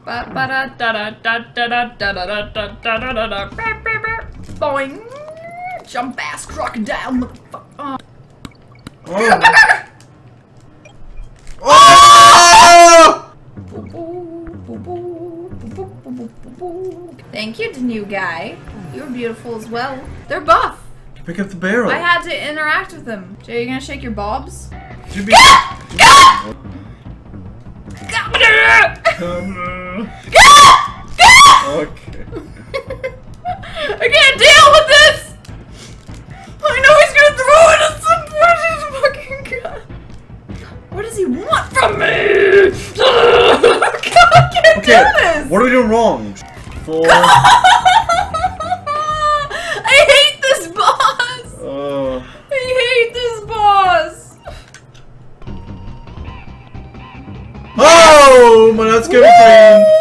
Boing! Jump ass crocodile, motherfucker. Oh! Thank you, new guy. You're beautiful as well. They're buff. Pick up the barrel. I had to interact with them. Jay, you gonna shake your bobs? Should be. Okay. I can't deal with this! I know he's gonna throw it at some point. He's fucking god. What does he want from me? God, I can't do this! What are we doing wrong? 4. I hate this boss! I hate this boss! Oh, my nuts go clean.